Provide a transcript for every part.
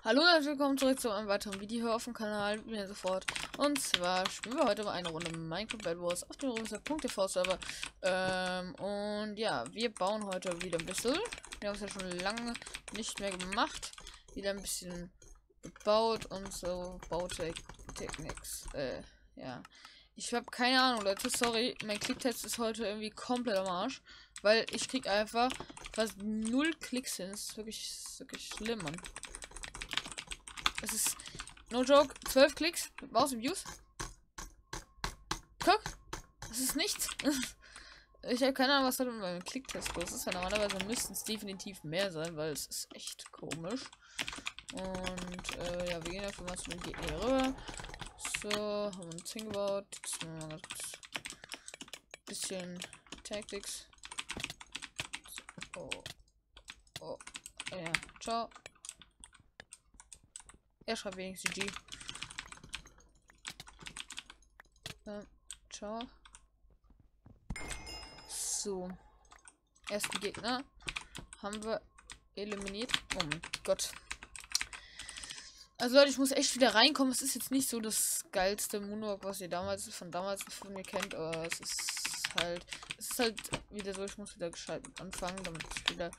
Hallo und herzlich willkommen zurück zu einem weiteren Video hier auf dem Kanal, wie sofort. Und zwar spielen wir heute mal eine Runde Minecraft Bed Wars auf dem Rucksack.tv Server. Und ja, wir bauen heute wieder ein bisschen. Wir haben es ja schon lange nicht mehr gemacht. Wieder ein bisschen gebaut und so. Bautechnics. Ja. Ich habe keine Ahnung, Leute. Sorry, mein Klicktest ist heute irgendwie komplett am Arsch. Weil ich krieg einfach fast 0 Klicks hin. Das ist wirklich schlimm, Mann. Es ist, no joke, 12 Klicks aus dem Views. Guck, das ist nichts. Ich habe keine Ahnung, was da mit meinem Klicktest los ist. Normalerweise müssten es definitiv mehr sein, weil es ist echt komisch. Und ja, wir gehen einfach mal zu den Gegner hier rüber. So, haben wir uns hingebaut. Jetzt machen wir mal ganz bisschen Tactics. Oh, ja, ciao. Er schreibt wenigstens G. Ciao. So. Ersten Gegner haben wir eliminiert. Oh mein Gott. Also Leute, ich muss echt wieder reinkommen. Es ist jetzt nicht so das geilste Moonwalk, was ihr von damals von mir kennt, aber es ist halt wieder so, ich muss wieder gescheit anfangen, damit ich wieder.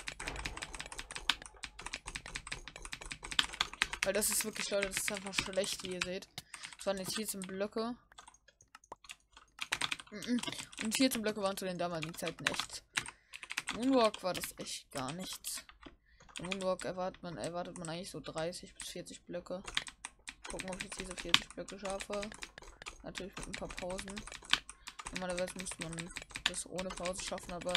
Weil das ist wirklich, Leute, das ist einfach schlecht, wie ihr seht. Es waren jetzt 14 Blöcke. Und 14 Blöcke waren zu den damaligen Zeiten echt. Moonwalk war das echt gar nichts. Im Moonwalk erwartet man eigentlich so 30 bis 40 Blöcke. Gucken, ob ich jetzt diese 40 Blöcke schaffe. Natürlich mit ein paar Pausen. Normalerweise müsste man das ohne Pause schaffen, aber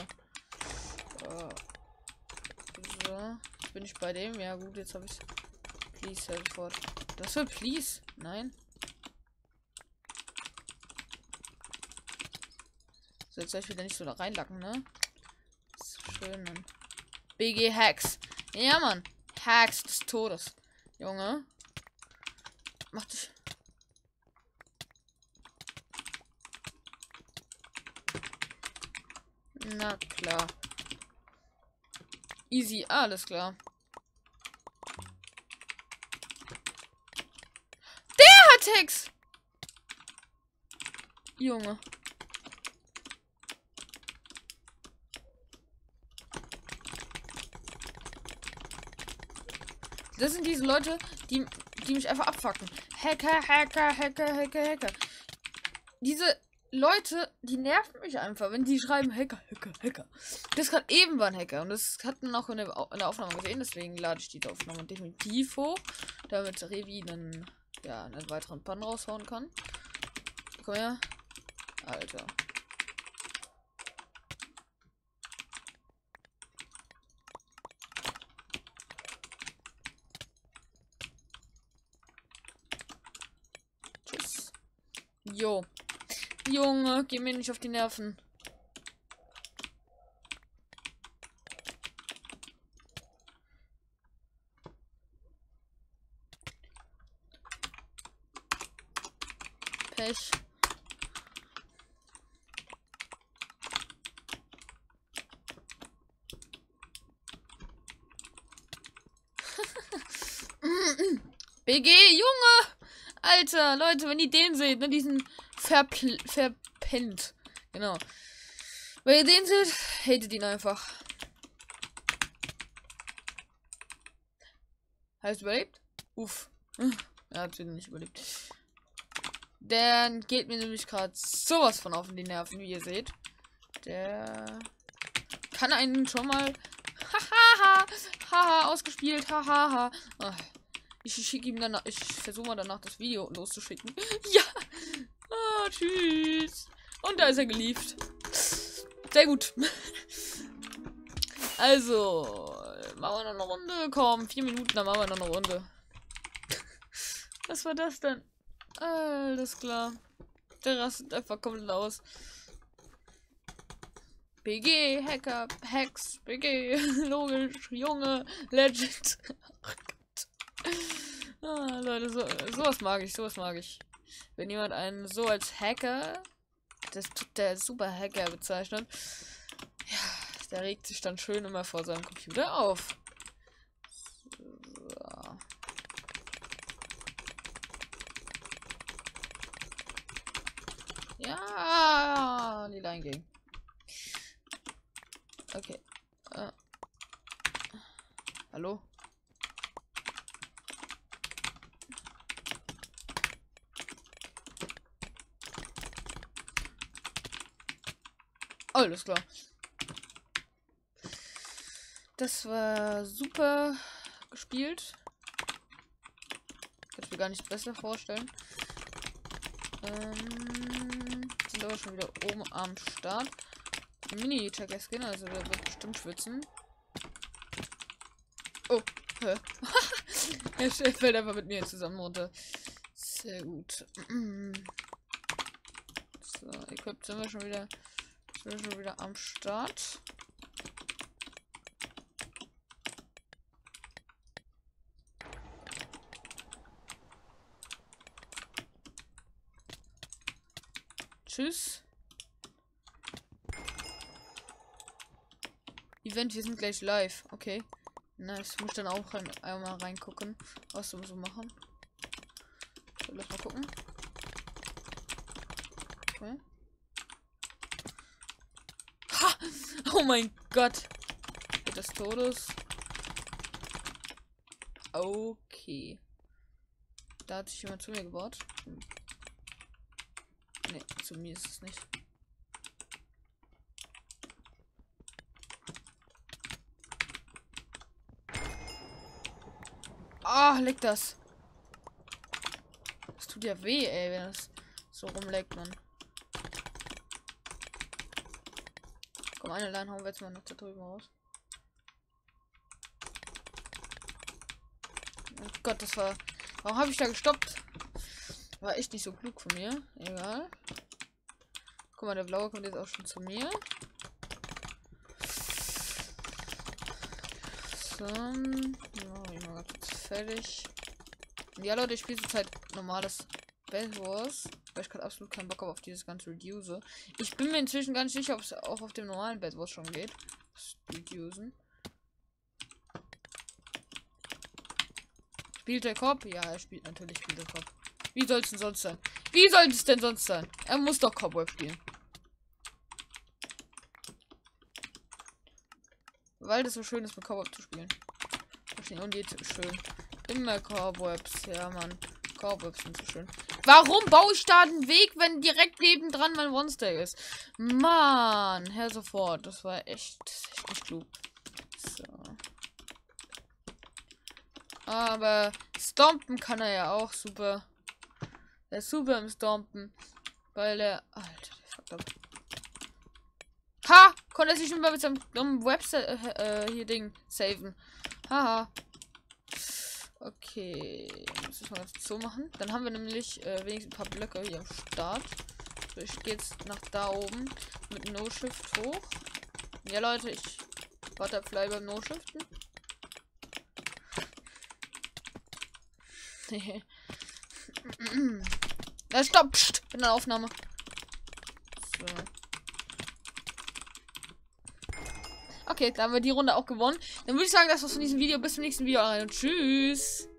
so. Jetzt bin ich bei dem. Ja gut, jetzt habe ich Please, sofort. Das für Please? Nein. So, jetzt soll ich wieder nicht so da reinlacken, ne? So schön, Mann. BG Hacks. Ja, Mann. Hacks des Todes. Junge. Mach dich. Na klar. Easy, alles klar. Text. Junge. Das sind diese Leute, die mich einfach abfacken. Hacker. Diese Leute, die nerven mich einfach, wenn die schreiben Hacker. Das gerade eben war ein Hacker und das hat man auch in der Aufnahme gesehen, deswegen lade ich die Aufnahme definitiv hoch, damit Revi dann einen weiteren Pan raushauen kann. Komm her. Alter. Tschüss. Jo. Junge, geh mir nicht auf die Nerven. Pech. BG, Junge! Alter, Leute, wenn ihr den seht, ne, diesen verpennt. Genau. Wenn ihr den seht, hatet ihn einfach. Heißt überlebt? Uff. Er hat wieder nicht überlebt. Dann geht mir nämlich gerade sowas von auf die Nerven, wie ihr seht. Der kann einen schon mal haha ausgespielt. Haha. Ich schicke ihm danach. Ich versuche mal danach das Video loszuschicken. Ja. Tschüss. Und da ist er geliefert. Sehr gut. Also, machen wir noch eine Runde. Komm, 4 Minuten, dann machen wir noch eine Runde. Was war das denn? Alles klar. Der rastet einfach komplett aus. BG, Hacker, Hacks, BG, logisch, Junge, Legend. Leute, sowas mag ich. Wenn jemand einen so als Hacker, der Super-Hacker bezeichnet, ja, der regt sich dann schön immer vor seinem Computer auf. So. Ja, die Line ging. Okay. Hallo? Alles klar. Das war super gespielt. Kann ich mir gar nicht besser vorstellen. Sind aber schon wieder oben am Start. Mini-Checker-Skin, also der wird bestimmt schwitzen. Oh, hä? Er fällt einfach mit mir zusammen runter. Sehr gut. So, equipped sind wir schon wieder am Start. Tschüss. Event, wir sind gleich live. Okay. Nice. Muss dann auch einmal reingucken, was wir so machen. So, lass mal gucken. Okay. Ha! Oh mein Gott. Des Todes. Okay. Da hat sich jemand zu mir gebaut. Ne, zu mir ist es nicht. Ah, leckt das. Das tut ja weh, ey, wenn das so rumleckt, man. Komm, eine Line hauen wir jetzt mal noch da drüben raus. Oh Gott, das war... Warum habe ich da gestoppt? War echt nicht so klug von mir. Egal. Guck mal, der blaue kommt jetzt auch schon zu mir. So. Ja, ich mal kurz fertig. Ja, Leute, ich spiele zurzeit normales Bed Wars, weil ich gerade absolut keinen Bock habe auf dieses ganze Reduce. Ich bin mir inzwischen gar nicht sicher, ob es auch auf dem normalen Bed Wars schon geht. Das Reducen. Spielt der Cop? Ja, er spielt natürlich der Cop. Wie soll es denn sonst sein? Wie soll es denn sonst sein? Er muss doch Cobweb spielen. Weil das so schön ist, mit Cobweb zu spielen. Und jetzt schön. Immer Cobwebs. Ja, Mann. Cobwebs sind so schön. Warum baue ich da einen Weg, wenn direkt nebendran mein Monster ist? Mann, Herr sofort. Das war echt nicht klug. So. Aber Stompen kann er ja auch super. Der ist super im Stompen. Weil er... Alter, der fuckt ab. Ha! Konnte er sich immer mit seinem Website hier Ding saven. Haha. Okay. Das müssen wir jetzt so machen. Dann haben wir nämlich wenigstens ein paar Blöcke hier am Start. So, ich gehe jetzt nach da oben mit No-Shift hoch. Ja, Leute, ich Butterfly beim No-Shiften. Ja, stopp! Psst, bin in der Aufnahme. So. Okay, da haben wir die Runde auch gewonnen. Dann würde ich sagen, das war's von diesem Video. Bis zum nächsten Video. Und tschüss.